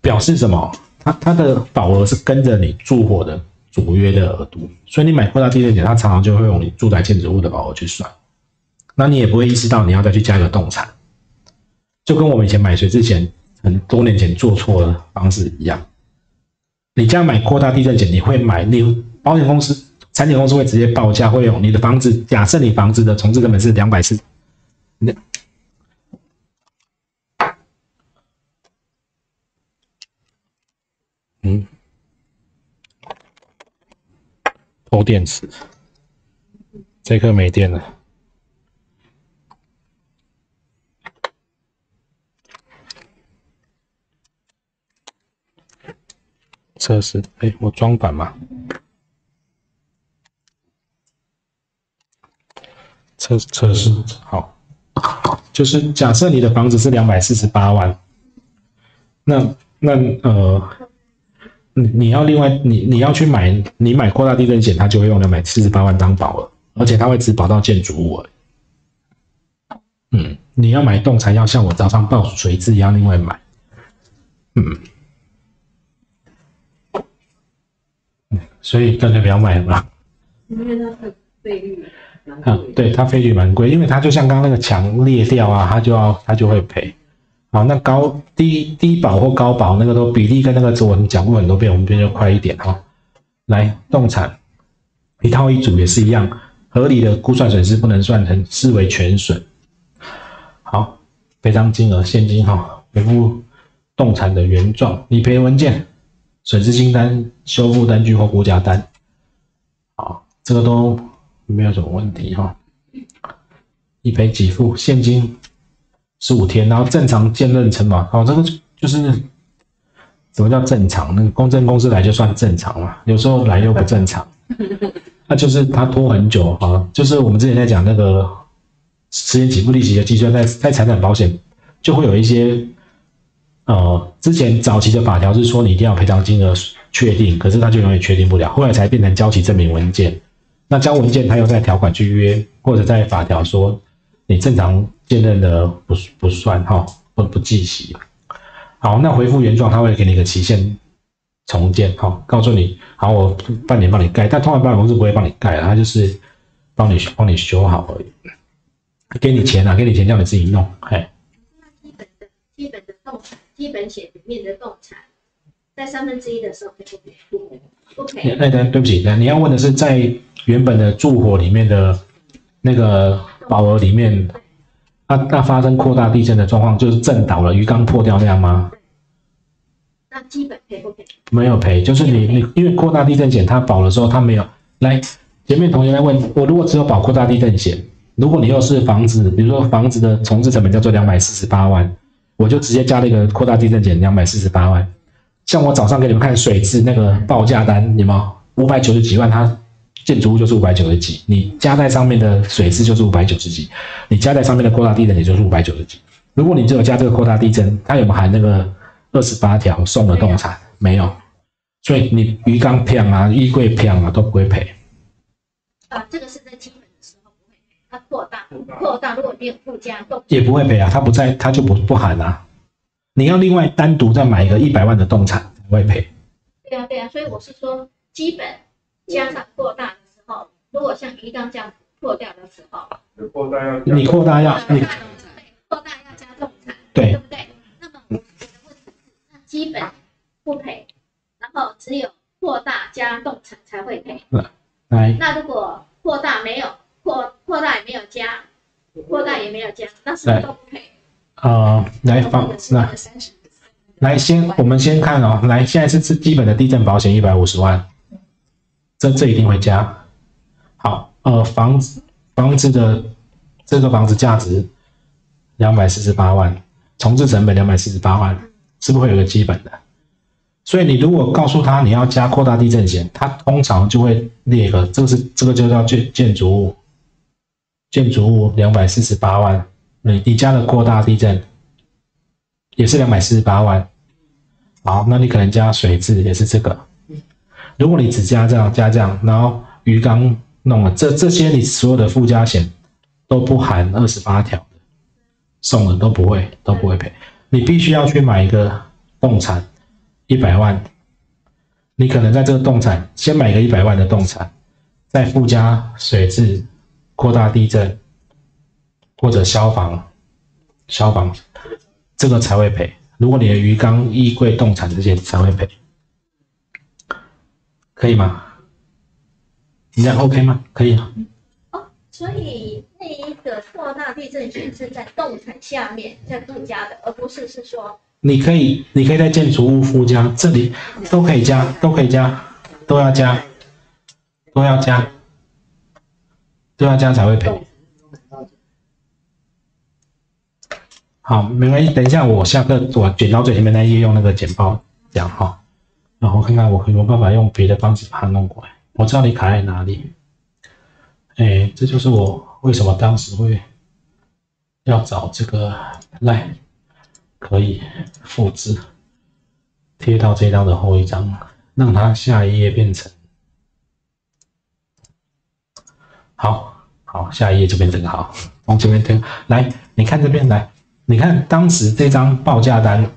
表示什么？它的保额是跟着你住伙的主约的额度，所以你买扩大地震险，它常常就会用你住宅建筑物的保额去算，那你也不会意识到你要再去加一个动产，就跟我们以前买水之前很多年前做错的方式一样。你这样买扩大地震险，你会买，你保险公司、产险公司会直接报价，会用你的房子，假设你房子的重置成本是240，偷电池，这颗没电了。测试，我装反嘛？测试好，就是假设你的房子是248万，你要另外你要去买，你买扩大地震险，它就会用248万当保额，而且它会只保到建筑物而已。你要买动产，要像我早上报水质一样另外买。所以干脆不要买了吧。 因为它的费率对，它费率蛮贵，因为它就像刚刚那个墙裂掉啊，它就会赔。好，那低保或高保那个都比例跟那个我们讲过很多遍，我们这边就快一点哈。来，动产一套一组也是一样，合理的估算损失不能算成视为全损。好，赔偿金额现金哈，回复动产的原状、理赔文件、损失清单、修复单据或估价单。好，这个都没有什么问题哈。理赔给付现金15天，然后正常见认承保。好，这个就是什么叫正常？那个公证公司来就算正常嘛，有时候来又不正常。那就是他拖很久啊，就是我们之前在讲那个10年起付利息的计算，在财产保险就会有一些之前早期的法条是说你一定要赔偿金额确定，可是他就永远确定不了，后来才变成交期证明文件。那交文件他又在条款去约，或者在法条说你正常见认的不算哈，不计息。好，那回复原状他会给你一个期限重建，好，告诉你，好，我半年帮你盖，但通常保险公司不会帮你盖，他就是帮你修好而已，给你钱啊，给你钱叫你自己弄， 基本的动产，基本险里面的动产，在1/3的时候不赔。 对不起，你要问的是在原本的住伙里面的那个保额里面，那发生扩大地震的状况，就是震倒了，鱼缸破掉那样吗？ 那基本赔不赔？ 没有赔，就是你因为扩大地震险它保的时候它没有来，前面同学来问我，如果只有保扩大地震险，如果你又是房子，比如说房子的重置成本叫做248万，我就直接加了一个扩大地震险248万。像我早上给你们看水质那个报价单，有没有590几万，它建筑物就是590几，你加在上面的水质就是590几，你加在上面的扩大地震也就是590几。如果你只有加这个扩大地震，它有没有含那个28条送的动产？没有，所以你鱼缸漂啊、衣柜漂啊都不会赔。 这个是在基本的时候不会赔，它扩大如果你有附加动也不会赔啊，它不在，它就不含啊。你要另外单独再买一个100万的动产才会赔。 对啊，所以我是说基本加上扩大的时候，如果像鱼缸这样破掉的时候， 你扩大要加动产， 对不对？那么我的问题是，那基本不赔，然后只有扩大加动产才会赔。那如果扩大没有扩大也没有加，那是不是都不赔？ 我们先看哦，现在是基本的地震保险150万，这一定会加。好，房子的这个房子价值248万，重置成本248万，是不是会有个基本的？所以你如果告诉他你要加扩大地震险，他通常就会列一个，这个就叫建筑物248万，你加了扩大地震也是248万。好，那你可能加水质也是这个。如果你只加这样，然后鱼缸弄了，这些你所有的附加险都不含28条的，送了都不会赔。你必须要去买一个动产， 100万，你可能在这个动产先买个100万的动产，再附加水质、扩大地震或者消防，这个才会赔。如果你的鱼缸、衣柜、动产这些才会赔，可以吗？你这样 OK 吗？可以啊。 所以那一个扩大地震险是在动产下面再附加的，而不是说你可以在建筑物附加，这里都可以加，都要加才会赔。好，没关系，等一下我下课我剪到最前面那页用那个简报讲哈，然后看看我有没有办法用别的方式把它弄过来。我知道你卡在哪里，这就是我为什么当时会要找这个来，可以复制贴到这张的后一张，让它下一页变成好，下一页就变成好，从这边推来，你看这边来。你看当时这张报价单，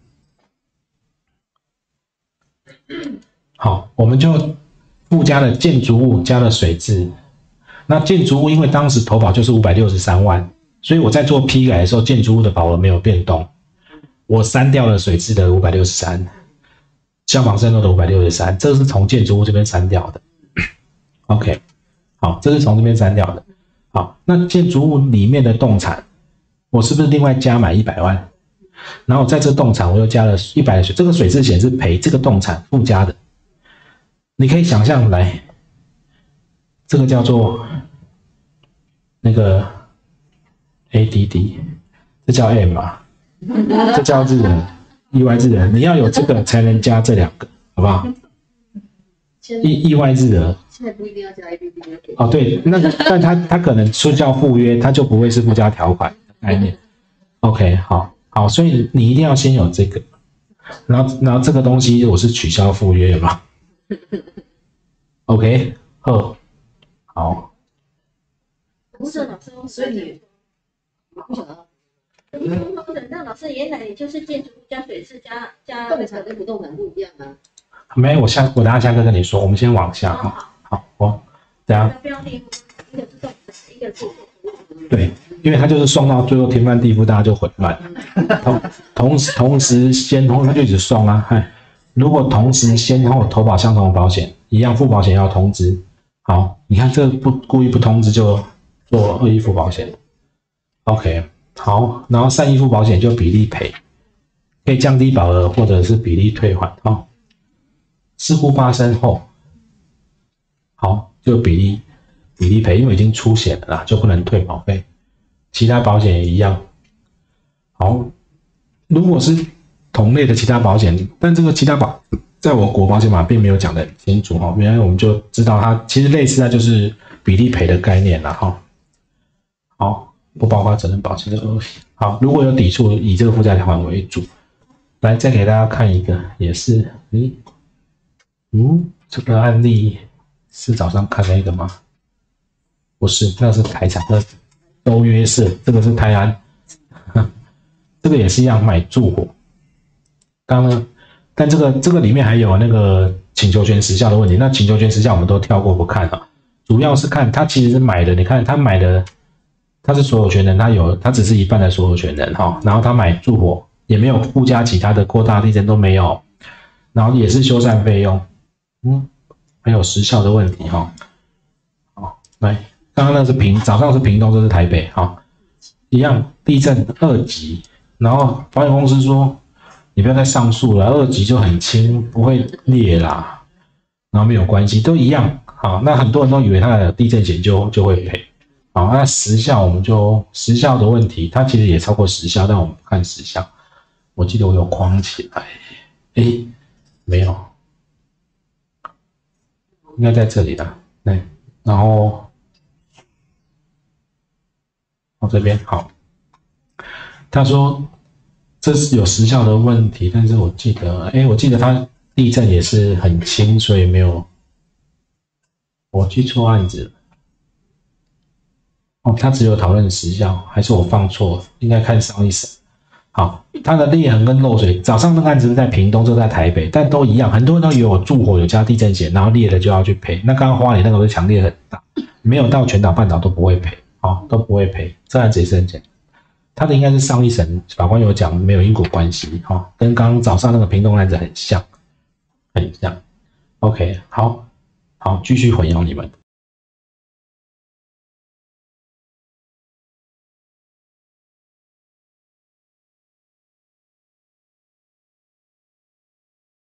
好，我们就附加了建筑物加了水质。那建筑物因为当时投保就是563万，所以我在做批改的时候，建筑物的保额没有变动，我删掉了水质的563，消防渗透的563，这是从建筑物这边删掉的。OK， 好，这是从这边删掉的。好，那建筑物里面的动产。我是不是另外加买100万？然后在这动产我又加了100的水，这个水质险是赔这个动产附加的。你可以想象来，这个叫做那个 ADD， 这叫 M 啊，这叫日人，意外日人，你要有这个才能加这两个，好不好？意外日额。 现在不一定要加 ADD。 哦，对，那个，但他可能说叫附约，他就不会是附加条款。概念 ，OK， 好，所以你一定要先有这个，然后这个东西我是取消附约嘛 ，OK， 好。 不是老师， 所以你不晓得。 那老师原来也就是建筑物加水质加动产跟不动产不一样啊。 没，我等下下课跟你说，我们先往下哈。好，我等下。 标的一个是动产，一个是。 对，因为它就是送到最后天翻地覆，大家就混乱。同时先后，它就一直送啊。如果同时先后投保相同的保险，一样附保险要通知。好，你看这个故意不通知就做恶意附保险。OK， 好，然后善意附保险就比例赔，可以降低保额或者是比例退还。事故发生后，好就比例赔，因为已经出险了啦，就不能退保费。其他保险也一样。好，如果是同类的其他保险，但这个其他保在我国保险法并没有讲得很清楚哈，原来我们就知道它其实类似，它就是比例赔的概念啦哈。好，不包括责任保险这个。好，如果有抵触，以这个附加条款为主。来，再给大家看一个，也是，这个案例是早上看那个吗？不是，那是台产，那都约社，这个是台安，这个也是一样买住火。刚刚，但这个里面还有那个请求权时效的问题。那请求权时效我们都跳过不看啊，主要是看他其实是买的，你看他买的，他是所有权人，他只是一半的所有权人哈，然后他买住火也没有附加其他的扩大地震都没有，然后也是修缮费用，还有时效的问题哈。好，来。刚刚那是早上是屏东，这是台北，一样地震2级，然后保险公司说你不要再上诉了，2级就很轻，不会裂啦，然后没有关系，都一样。好，那很多人都以为他的地震险就会赔。好，那时效我们就时效的问题，它其实也超过时效，但我们不看时效。我记得我有框起来，没有，应该在这里的，对，然后。这边好，他说这是有时效的问题，但是我记得他地震也是很轻，所以没有，我记错案子了。他只有讨论时效，还是我放错了？应该看上一审。 好，它的裂痕跟漏水，早上那个案子是在屏东，这在台北，但都一样，很多人都以为我住火有加地震险，然后裂了就要去赔。那刚刚花莲那个是强烈很大，没有到全岛半岛都不会赔，都不会赔。这案子也是很简单，他的应该是上一审法官有讲没有因果关系，跟刚刚早上那个屏东案子很像，很像。OK， 好，继续混淆你们。